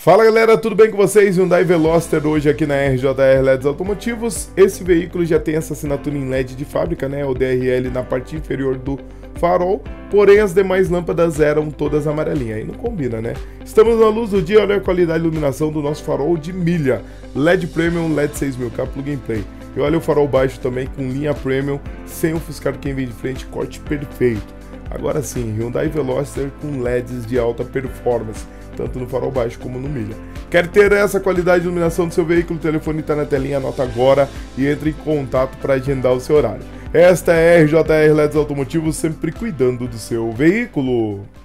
Fala galera, tudo bem com vocês? Hyundai Veloster hoje aqui na RJR LEDs Automotivos. Esse veículo já tem essa assinatura em LED de fábrica, né? O DRL na parte inferior do farol, porém as demais lâmpadas eram todas amarelinhas, aí não combina, né? Estamos na luz do dia, olha a qualidade de iluminação do nosso farol de milha, LED Premium, LED 6000K Plug and Play. E olha o farol baixo também com linha Premium, sem ofuscar quem vem de frente, corte perfeito. Agora sim, Hyundai Veloster com LEDs de alta performance, tanto no farol baixo como no milha. Quer ter essa qualidade de iluminação do seu veículo? O telefone está na telinha, anota agora e entre em contato para agendar o seu horário. Esta é a RJR LEDs Automotivos, sempre cuidando do seu veículo.